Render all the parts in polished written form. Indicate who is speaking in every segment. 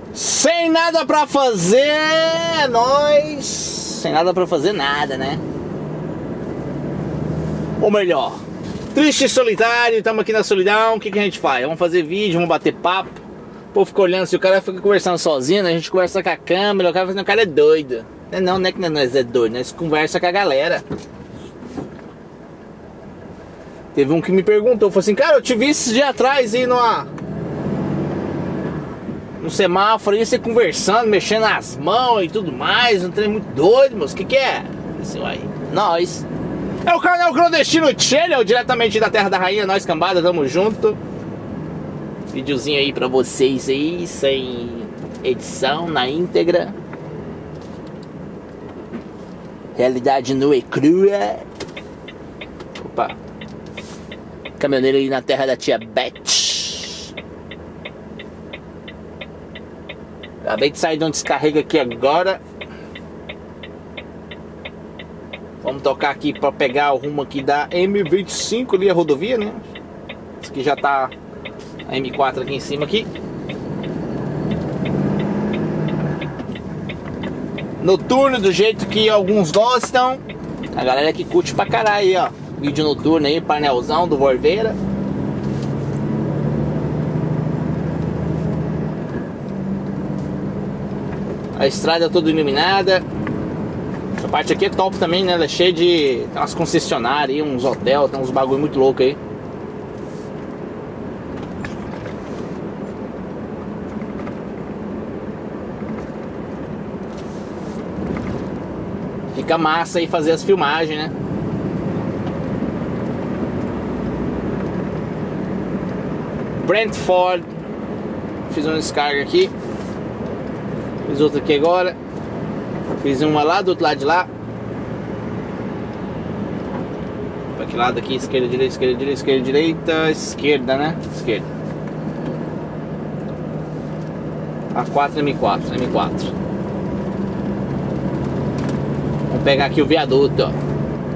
Speaker 1: Sem nada pra fazer, nós... Sem nada pra fazer nada, né? Ou melhor, triste e solitário, estamos aqui na solidão, o que a gente faz? Vamos fazer vídeo, vamos bater papo. O povo fica olhando, se o cara fica conversando sozinho, né? A gente conversa com a câmera, o cara fala, o cara é doido. Não é que nós é doido, nós conversa com a galera. Teve um que me perguntou, falou assim, cara, eu te vi esses dias atrás aí no semáforo aí, você conversando, mexendo as mãos e tudo mais, um trem muito doido, moço, o que é? Eu disse, uai, nós. É o canal Clandestino Channel, diretamente da Terra da Rainha, nós cambada, tamo junto. Videozinho aí pra vocês aí, sem edição, na íntegra. Realidade nua e crua. Opa. Caminhoneiro aí na terra da tia Beth. Acabei de sair de um descarrega aqui agora. Vamos tocar aqui para pegar o rumo aqui da M25 ali, a rodovia, né? Isso aqui já tá a M4 aqui em cima aqui. Noturno do jeito que alguns gostam. A galera que curte pra caralho aí, ó. Vídeo noturno aí, painelzão do Vorveira. A estrada toda iluminada. Essa parte aqui é top também, né? Ela é cheia de... Tem umas concessionárias aí, uns hotéis, tem uns bagulho muito louco aí. Fica massa aí fazer as filmagens, né? Brentford. Fiz uma descarga aqui. Fiz outra aqui agora. Fiz uma lá do outro lado de lá. Pra que lado aqui? Esquerda, direita, esquerda, direita, esquerda, direita. Esquerda, né? Esquerda. A4, M4, M4. Vamos pegar aqui o viaduto, ó.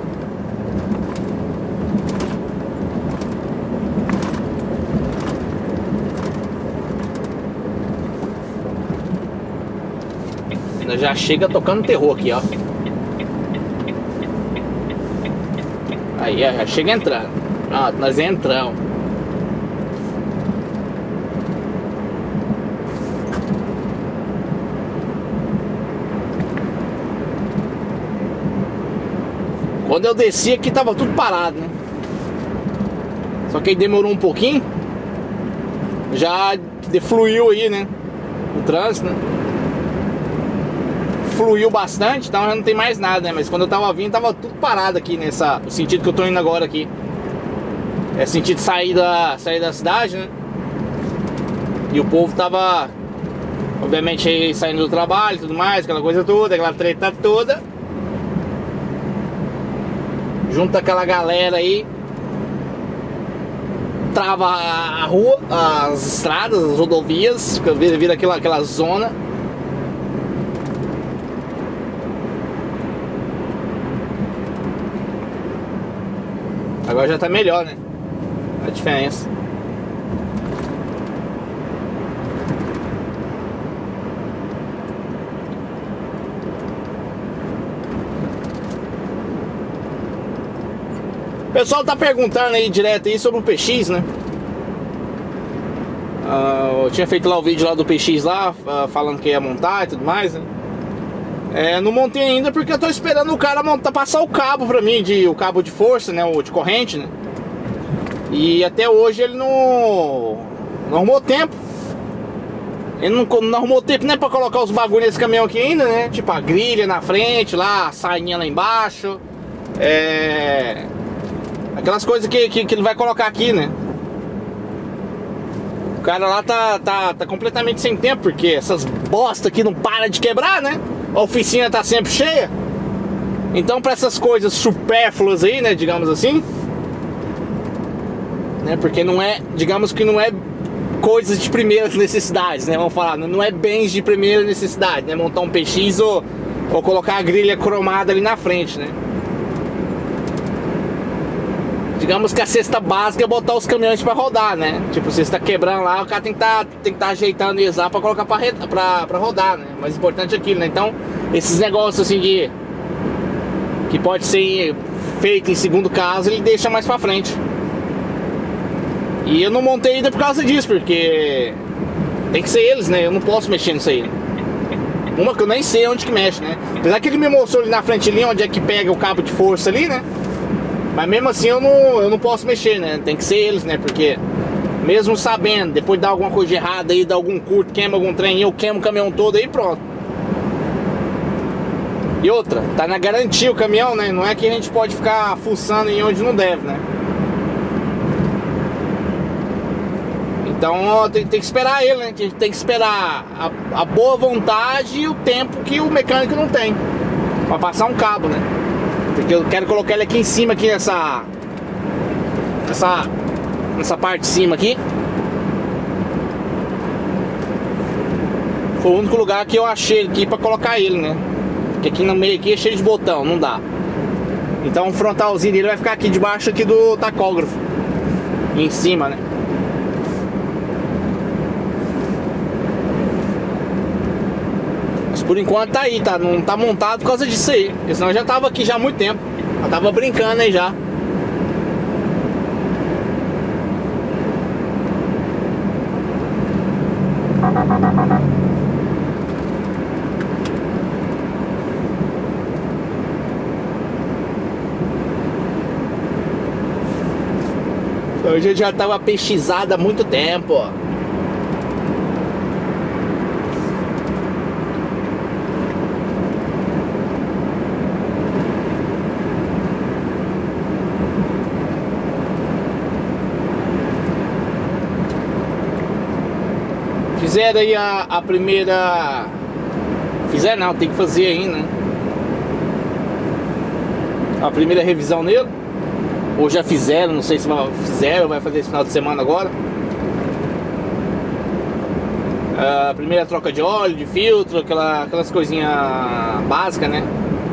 Speaker 1: Já chega tocando terror aqui, ó. Aí, já chega entrando. Pronto, nós entramos. Quando eu desci aqui tava tudo parado, né? Só que aí demorou um pouquinho. Já defluiu aí, né? O trânsito, né? Fluiu bastante, então já não tem mais nada, né? Mas quando eu tava vindo, tava tudo parado aqui nessa... O sentido que eu tô indo agora aqui. É sentido sair da cidade, né? E o povo tava... Obviamente aí saindo do trabalho e tudo mais, aquela coisa toda, aquela treta toda. Junta aquela galera aí. Trava a rua, as estradas, as rodovias. Vira aquela zona. Agora já tá melhor, né? A diferença. O pessoal tá perguntando aí direto aí sobre o PX, né? Eu tinha feito lá o vídeo lá do PX lá, falando que ia montar e tudo mais, né? Não montei ainda porque eu tô esperando o cara passar o cabo pra mim, o cabo de força, né, o de corrente, né? E até hoje ele não arrumou tempo. Ele não arrumou tempo nem pra colocar os bagulhos nesse caminhão aqui ainda, né? Tipo a grelha na frente, lá, a sainha lá embaixo. Aquelas coisas que ele vai colocar aqui, né? O cara lá tá completamente sem tempo, porque essas bosta aqui não para de quebrar, né? A oficina tá sempre cheia. Então pra essas coisas supérfluas aí, né, digamos assim, né, porque não é, digamos que não é coisas de primeiras necessidades, né, vamos falar, não é bens de primeira necessidade, né, montar um PX ou colocar a grelha cromada ali na frente, né. digamos que a cesta básica é botar os caminhões pra rodar, né? Tipo, se você tá quebrando lá, o cara tem que tá ajeitando e exar pra colocar pra rodar, né? Mas importante é aquilo, né? Então, esses negócios assim de... que pode ser feito em segundo caso, ele deixa mais pra frente. E eu não montei ainda por causa disso, porque tem que ser eles, né? Eu não posso mexer nisso aí. Uma que eu nem sei onde que mexe, né? Apesar que ele me mostrou ali na frente ali onde é que pega o cabo de força ali, né? Mas mesmo assim eu não posso mexer, né? Tem que ser eles, né? Porque mesmo sabendo, depois de dar alguma coisa errada aí, dar algum curto, queima algum trem, eu queimo o caminhão todo aí, pronto. E outra, tá na garantia o caminhão, né? Não é que a gente pode ficar fuçando em onde não deve, né? Então tem que esperar ele, né? A gente tem que esperar a boa vontade e o tempo que o mecânico não tem pra passar um cabo, né? Porque eu quero colocar ele aqui em cima, aqui nessa parte de cima aqui. Foi o único lugar que eu achei aqui pra colocar ele, né? Porque aqui no meio aqui é cheio de botão, não dá. Então o frontalzinho dele vai ficar aqui debaixo aqui do tacógrafo, em cima, né? Por enquanto tá aí, tá? Não tá montado por causa disso aí. Porque senão eu já tava aqui já há muito tempo. Eu tava brincando aí já. Hoje eu já tava peixizado há muito tempo, ó. Fizeram aí a primeira... Fizeram não, tem que fazer ainda, né? A primeira revisão nele. Ou já fizeram, não sei se fizeram, vai fazer esse final de semana agora. A primeira troca de óleo, de filtro, aquelas coisinhas básicas, né?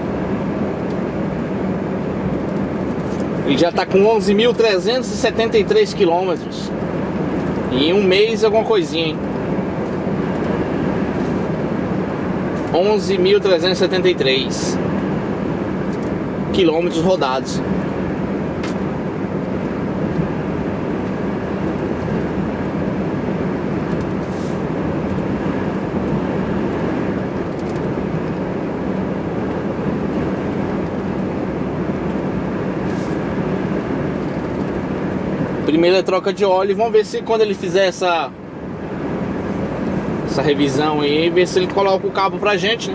Speaker 1: Ele já tá com 11.373 quilômetros. Em um mês alguma coisinha, hein? 11.373 quilômetros rodados. Primeira troca de óleo. Vamos ver se quando ele fizer essa revisão aí, ver se ele coloca o cabo pra gente, né?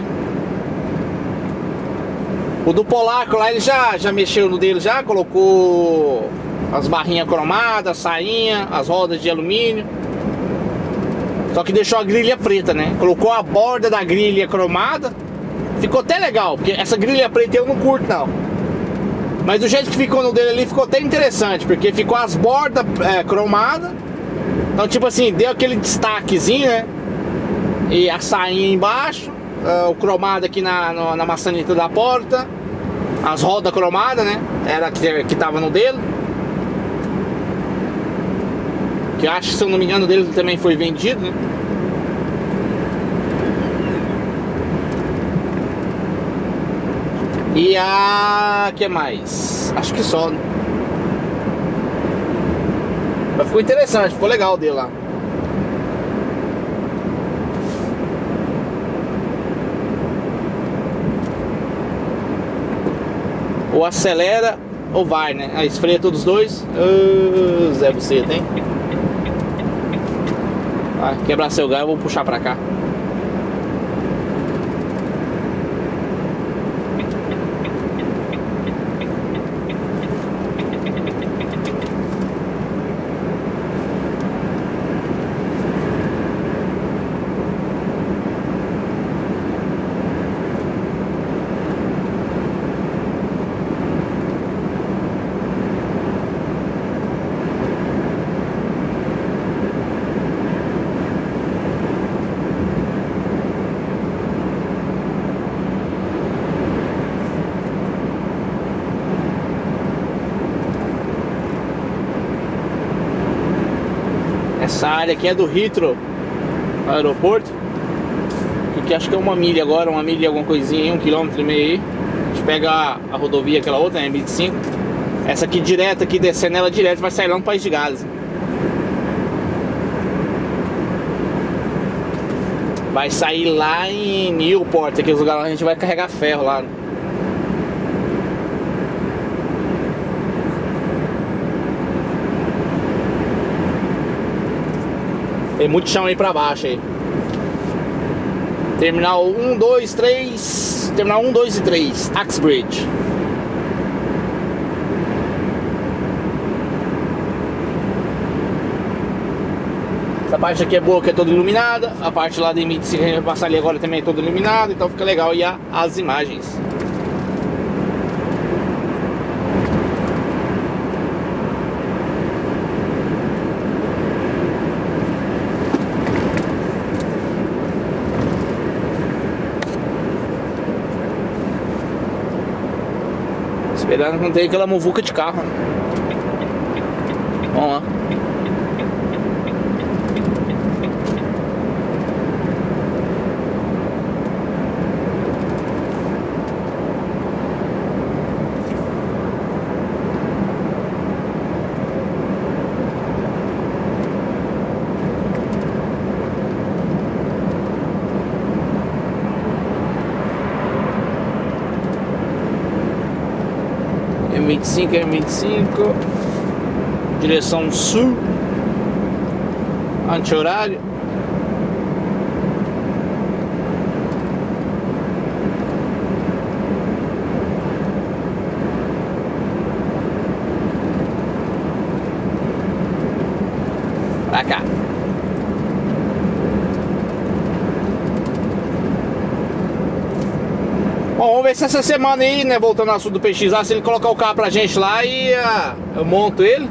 Speaker 1: O do Polaco lá, ele já mexeu no dele, já colocou as barrinhas cromadas, a sainha, as rodas de alumínio. Só que deixou a grelha preta, né? Colocou a borda da grelha cromada. Ficou até legal, porque essa grelha preta eu não curto não. Mas do jeito que ficou no dele ali, ficou até interessante, porque ficou as bordas cromadas. Então tipo assim, deu aquele destaquezinho, né? E a sainha embaixo, o cromado aqui na maçaneta da porta, as rodas cromadas, né? Era que tava no dele. Que eu acho que, se eu não me engano, dele também foi vendido, né? E que mais? Acho que só, né? Mas ficou interessante, ficou legal o dele lá. Ou acelera ou vai, né? Aí esfreia todos os dois. Zé Buceta, hein? Vai quebrar seu galho, eu vou puxar pra cá. Essa área aqui é do Heathrow aeroporto. Aqui acho que é 1 milha agora, 1 milha alguma coisinha, 1,5 km aí. A gente pega a rodovia, aquela outra, né, M25. Essa aqui direto, aqui descendo ela direto, vai sair lá no País de Gales. Vai sair lá em Newport, aqui os lugares lá a gente vai carregar ferro lá. Tem muito chão aí pra baixo aí. Terminal 1, 2, 3. Terminal 1, 2 e 3, Axbridge. Essa parte aqui é boa, que é toda iluminada. A parte lá de M25 que a gente vai passar ali agora também é toda iluminada. Então fica legal aí as imagens. Esperando que não tenha aquela muvuca de carro. Vamos lá. M25, direção sul, anti-horário. Pra cá. Bom, vamos ver se essa semana aí, né, voltando ao assunto do PX lá, se ele colocar o carro pra gente lá e eu monto ele.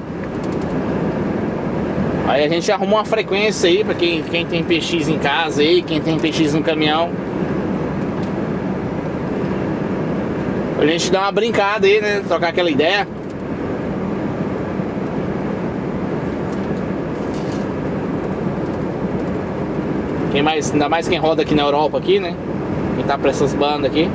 Speaker 1: Aí a gente arruma uma frequência aí pra quem tem PX em casa aí, quem tem PX no caminhão. A gente dá uma brincada aí, né, trocar aquela ideia. Ainda mais quem roda aqui na Europa aqui, né, quem tá pra essas bandas aqui.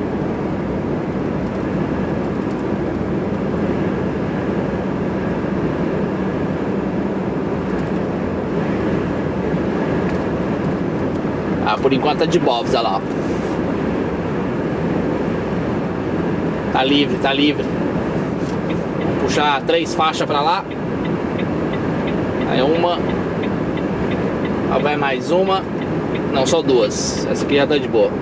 Speaker 1: Por enquanto tá de bobs, olha lá. Tá livre, tá livre. Vamos puxar 3 faixas pra lá. Aí uma. Aí vai mais uma. Não, só 2. Essa aqui já tá de boa.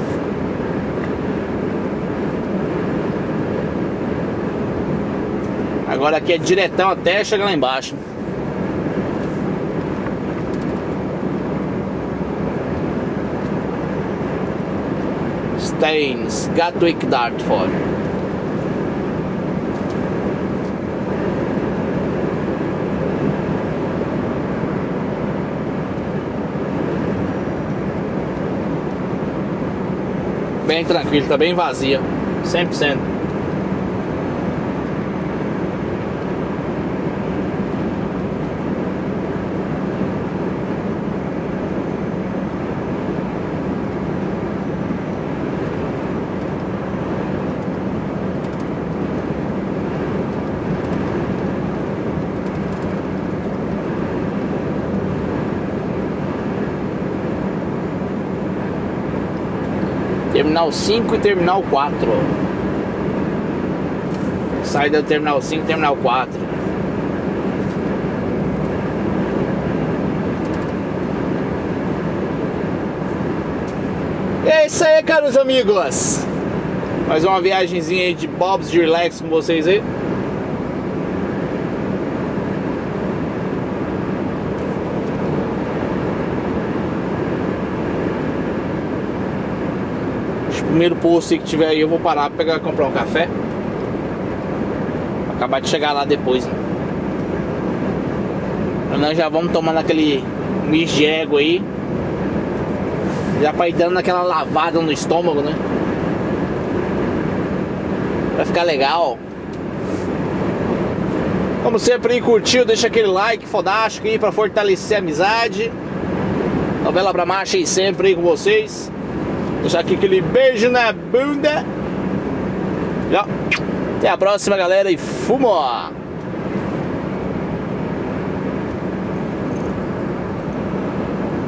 Speaker 1: Agora aqui é diretão até chegar lá embaixo. Staines, Gatwick, Dartford. Bem tranquilo, tá bem vazia, 100%. Terminal 5 e Terminal 4. Saída do Terminal 5 e Terminal 4. É isso aí, caros amigos. Mais uma viagemzinha aí de bobs de relax com vocês aí. Primeiro posto que tiver aí eu vou parar pra pegar, comprar um café. Vou acabar de chegar lá depois, né? Nós já vamos tomando aquele misto de égua aí, já pra ir dando aquela lavada no estômago, né? Vai ficar legal. Como sempre aí, curtiu, deixa aquele like fodástico aí pra fortalecer a amizade. Novela pra marcha aí sempre aí com vocês. Deixar aqui aquele beijo na bunda. Até a próxima, galera, e fumo!